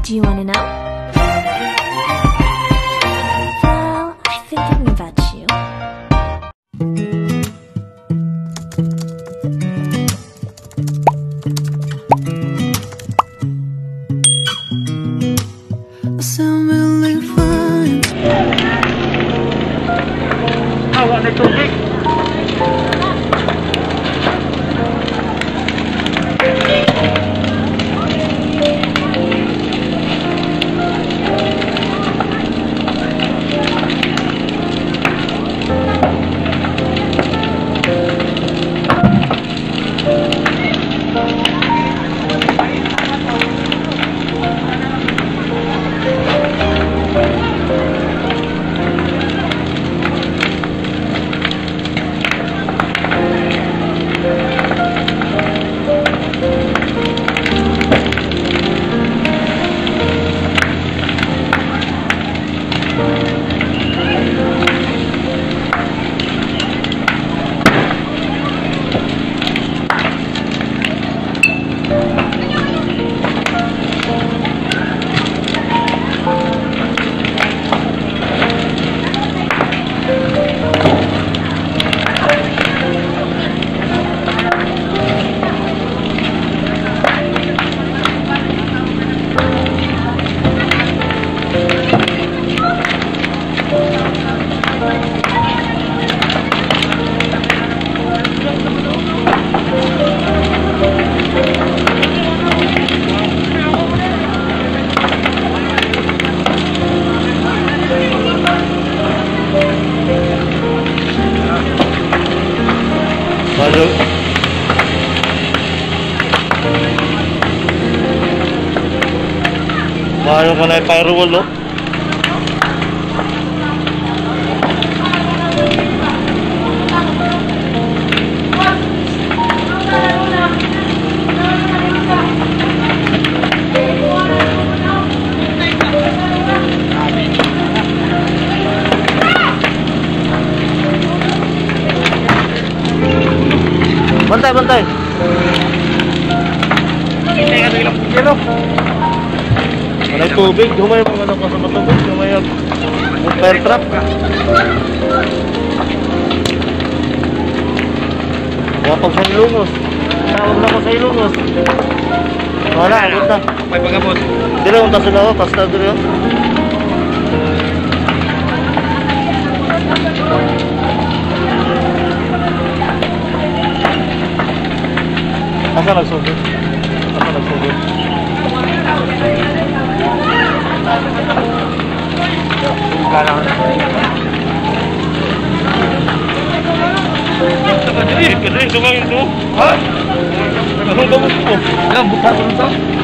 Do you want to know? Well, I've been thinking about you. Assembly fine. Awa na tubig. Masuk. Bayo ka na firewall, no? Bantay, bantay. Hintay ka ilang kilo. Walang tubig, humay mga ano ka sa matubig, humay ang fire trap. Wapag sa ilungos. Tawag na ko sa ilungos. Wala, punta. May pagabot. Dili, punta sila ako, pasta dili ako. Asa nagsugod? Asa nagsugod? Kalang na. Saka dili, kasi sumangin to. Ha? Anong gamot ko? Alam, buka ko nito.